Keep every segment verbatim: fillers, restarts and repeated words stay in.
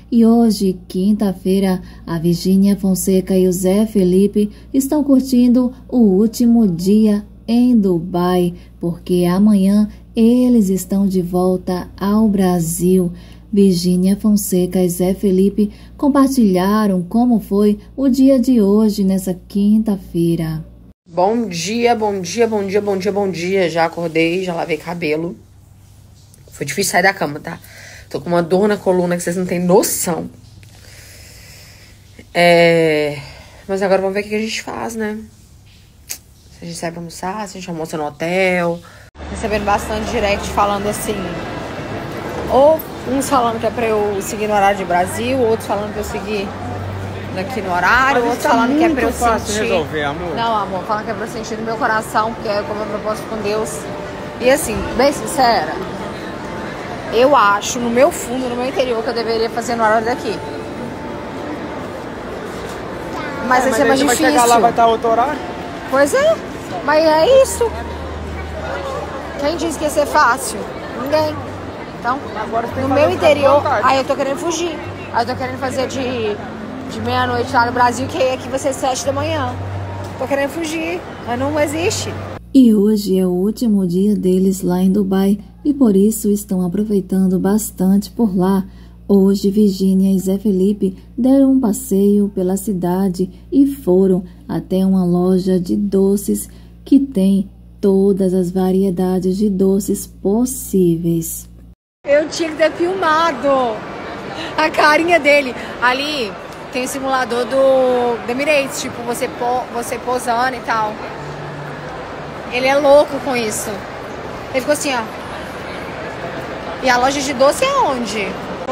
E hoje, quinta-feira, a Virgínia Fonseca e o Zé Felipe estão curtindo o último dia em Dubai, porque amanhã eles estão de volta ao Brasil. Virgínia Fonseca e Zé Felipe compartilharam como foi o dia de hoje, nessa quinta-feira. Bom dia, bom dia, bom dia, bom dia, bom dia. Já acordei, já lavei cabelo. Foi difícil sair da cama, tá? Tô com uma dor na coluna que vocês não têm noção. É... Mas agora vamos ver o que a gente faz, né? Se a gente sai pra almoçar, se a gente almoça no hotel. Recebendo bastante direct falando assim... Ou uns falando que é pra eu seguir no horário de Brasil, outros falando pra eu seguir aqui no horário, outros tá falando que é pra eu sentir... resolver, amor. Não, amor, falando que é pra eu sentir no meu coração, porque é como eu propósito com Deus. E assim, bem sincera, eu acho, no meu fundo, no meu interior, que eu deveria fazer no horário daqui. Mas é, vai ser mais difícil. Vai chegar lá, vai estar outro horário? Pois é, mas é isso. Quem disse que ia ser fácil? Ninguém. Então, agora tem no meu interior, aí eu tô querendo fugir. Aí eu tô querendo fazer de, de meia-noite lá no Brasil, que aqui vai ser sete da manhã. Tô querendo fugir, mas não existe. E hoje é o último dia deles lá em Dubai e por isso estão aproveitando bastante por lá. Hoje, Virgínia e Zé Felipe deram um passeio pela cidade e foram até uma loja de doces que tem todas as variedades de doces possíveis. Eu tinha que ter filmado a carinha dele. Ali tem o simulador do, do Emirates, tipo, você, po, você posando e tal. Ele é louco com isso. Ele ficou assim, ó. E a loja de doce é onde?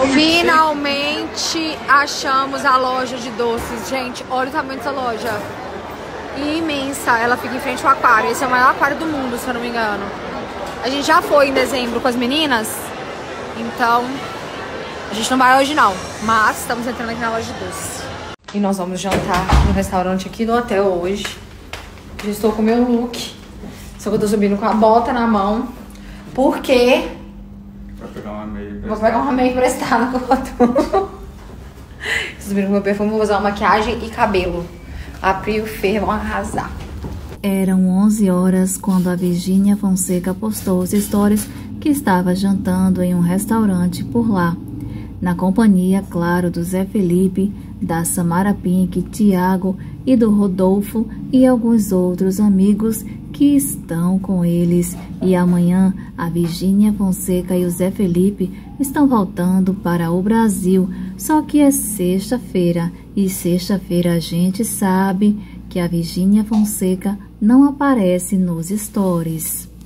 Finalmente achamos a loja de doces. Gente, olha o tamanho dessa loja. Imensa. Ela fica em frente ao aquário. Esse é o maior aquário do mundo, se eu não me engano. A gente já foi em dezembro com as meninas. Então, a gente não vai hoje não. Mas estamos entrando aqui na loja de doces. E nós vamos jantar no restaurante aqui do hotel hoje. Já estou com o meu look. Só que eu tô subindo com a bota na mão. Porque... Vai pegar uma meia emprestada. Vou pegar uma meia emprestada com o Tô subindo com o meu perfume, vou usar uma maquiagem e cabelo. A Pri e o Fer vão arrasar. Eram onze horas quando a Virgínia Fonseca postou os stories que estava jantando em um restaurante por lá. Na companhia, claro, do Zé Felipe, da Samara Pink, Tiago e do Rodolfo e alguns outros amigos que estão com eles. E amanhã a Virgínia Fonseca e o Zé Felipe estão voltando para o Brasil. Só que é sexta-feira e sexta-feira a gente sabe que a Virgínia Fonseca não aparece nos stories.